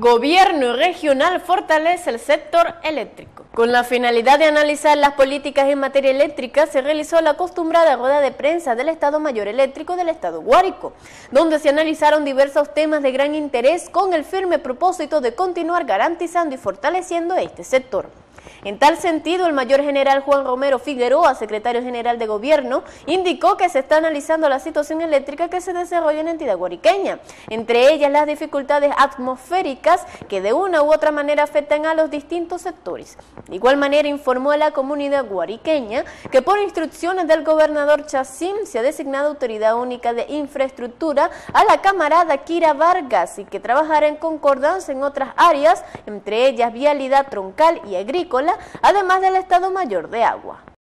Gobierno regional fortalece el sector eléctrico. Con la finalidad de analizar las políticas en materia eléctrica, se realizó la acostumbrada rueda de prensa del Estado Mayor Eléctrico del Estado Guárico, donde se analizaron diversos temas de gran interés con el firme propósito de continuar garantizando y fortaleciendo este sector. En tal sentido, el mayor general Juan Romero Figueroa, secretario general de Gobierno, indicó que se está analizando la situación eléctrica que se desarrolla en la entidad guariqueña, entre ellas las dificultades atmosféricas que de una u otra manera afectan a los distintos sectores. De igual manera, informó a la comunidad guariqueña que por instrucciones del gobernador Chacín se ha designado autoridad única de infraestructura a la camarada Kira Vargas y que trabajará en concordancia en otras áreas, entre ellas vialidad troncal y agrícola, además del Estado Mayor de Agua.